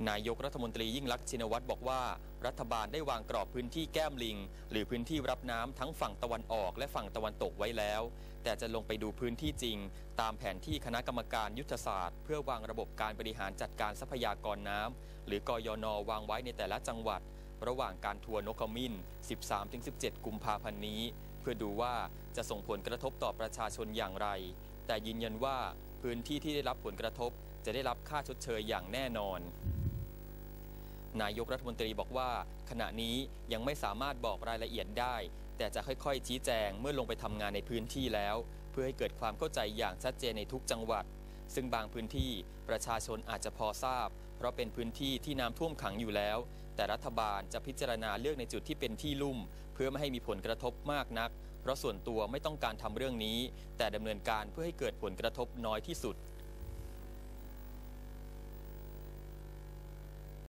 นายกรัฐมนตรียิ่งลักษณ์ชินวัตรบอกว่ารัฐบาลได้วางกรอบพื้นที่แก้มลิงหรือพื้นที่รับน้ำทั้งฝั่งตะวันออกและฝั่งตะวันตกไว้แล้วแต่จะลงไปดูพื้นที่จริงตามแผนที่คณะกรรมการยุทธศาสตร์เพื่อวางระบบการบริหารจัดการทรัพยากรน้ำหรือกยน.วางไว้ในแต่ละจังหวัดระหว่างการทัวร์นกขมิ้น 13-17 กุมภาพันธ์นี้เพื่อดูว่าจะส่งผลกระทบต่อประชาชนอย่างไรแต่ยืนยันว่าพื้นที่ที่ได้รับผลกระทบจะได้รับค่าชดเชยอย่างแน่นอนนายกรัฐมนตรีบอกว่าขณะนี้ยังไม่สามารถบอกรายละเอียดได้แต่จะค่อยๆชี้แจงเมื่อลงไปทำงานในพื้นที่แล้วเพื่อให้เกิดความเข้าใจอย่างชัดเจนในทุกจังหวัดซึ่งบางพื้นที่ประชาชนอาจจะพอทราบเพราะเป็นพื้นที่ที่น้ำท่วมขังอยู่แล้วแต่รัฐบาลจะพิจารณาเลือกในจุดที่เป็นที่ลุ่มเพื่อไม่ให้มีผลกระทบมากนักเพราะส่วนตัวไม่ต้องการทำเรื่องนี้แต่ดำเนินการเพื่อให้เกิดผลกระทบน้อยที่สุด